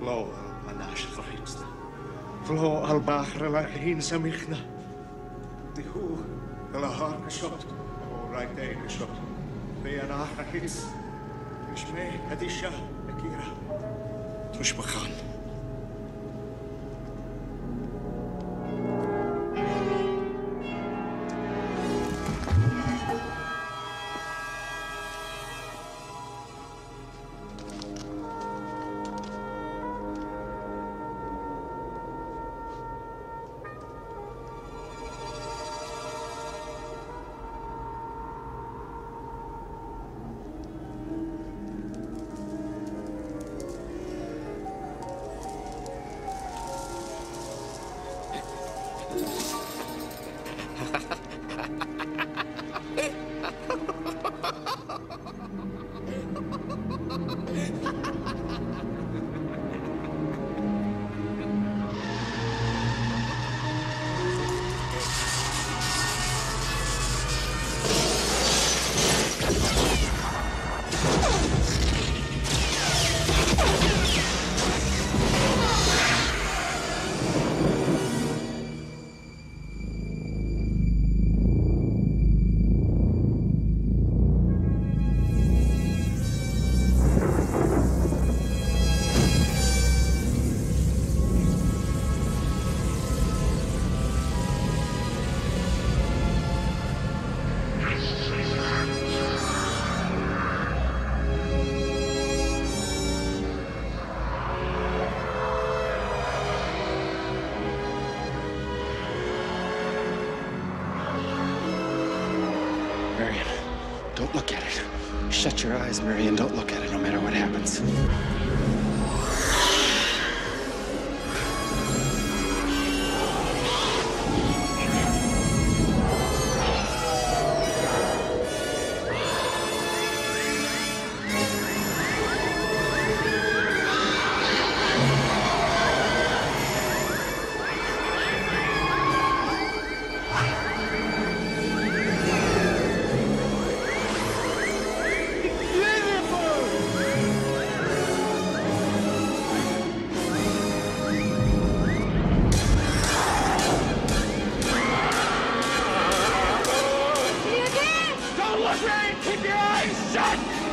Lo manash verhinsta. Vlo al bahre la hinsa michna. Die hoe la har geschot. O right day geschot. Be an achra hits. Ich me hadisha akira. Tush bakhan. Marion, don't look at it. Shut your eyes, Marion. Don't look at it no matter what happens. Keep your eyes shut!